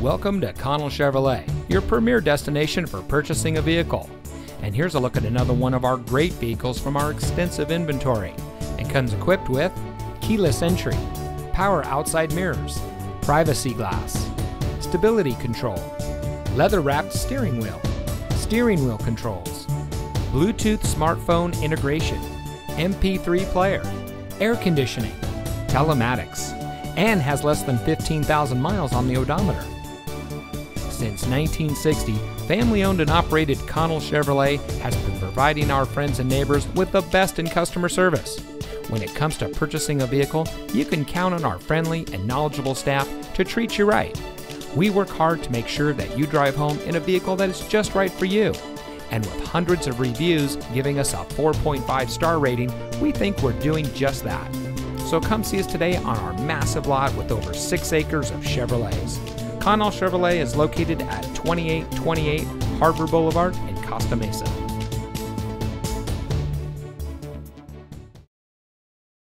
Welcome to Connell Chevrolet, your premier destination for purchasing a vehicle. And here's a look at another one of our great vehicles from our extensive inventory. It comes equipped with keyless entry, power outside mirrors, privacy glass, stability control, leather-wrapped steering wheel controls, Bluetooth smartphone integration, MP3 player, air conditioning, telematics, and has less than 15,000 miles on the odometer. Since 1960, family-owned and operated Connell Chevrolet has been providing our friends and neighbors with the best in customer service. When it comes to purchasing a vehicle, you can count on our friendly and knowledgeable staff to treat you right. We work hard to make sure that you drive home in a vehicle that is just right for you. And with hundreds of reviews giving us a 4.5 star rating, we think we're doing just that. So come see us today on our massive lot with over 6 acres of Chevrolets. Connell Chevrolet is located at 2828 Harbor Boulevard in Costa Mesa.